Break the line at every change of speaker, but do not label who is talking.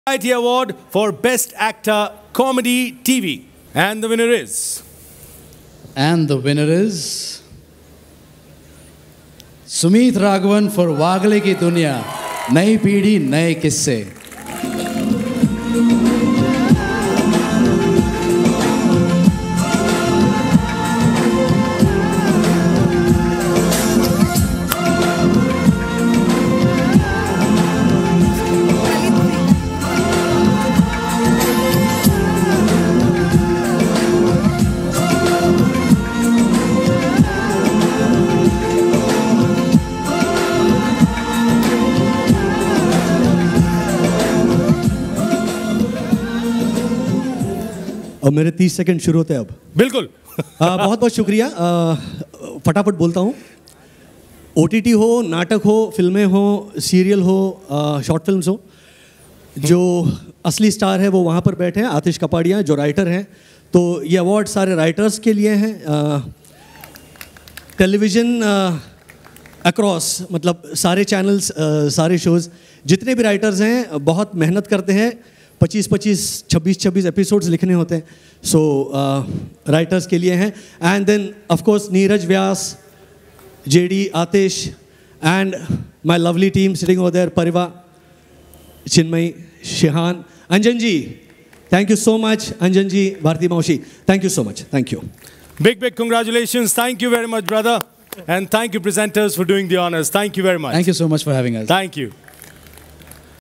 Variety Award for Best Actor Comedy TV. And the winner is...
Sumit Raghavan for Wagle Ki Duniya, Nai Peedhi, Nai Kisse.
अब मेरे 30 second शुरू होते हैं अब।
बिल्कुल।
बहुत बहुत शुक्रिया। फटाफट बोलता हूँ। OTT हो, नाटक हो, फिल्में हो, सीरियल हो, शॉर्ट फिल्म्स हो, जो असली स्टार है वो वहाँ पर बैठे हैं, आतिश कपाड़िया जो राइटर हैं। तो ये अवार्ड सारे राइटर्स के लिए हैं। टेलीविज़न अक्रॉस मतलब सारे चैनल्स, सारे शोज़, जितने भी राइटर्स हैं बहुत मेहनत करते हैं। 25-25, 26-26 एपिसोड्स लिखने होते हैं। सो राइटर्स के लिए हैं। And then of course Neeraj Vyas, JD, Atish and my lovely team sitting over there, Pariva, Chinmayi, Shihan, Anjan ji, thank you so much. Anjan ji, Bharti मौशी, thank you so much. Thank you.
Big congratulations. Thank you very much, brother. And thank you, presenters, for doing the honors. Thank you very much.
Thank you so much for having us.
Thank you.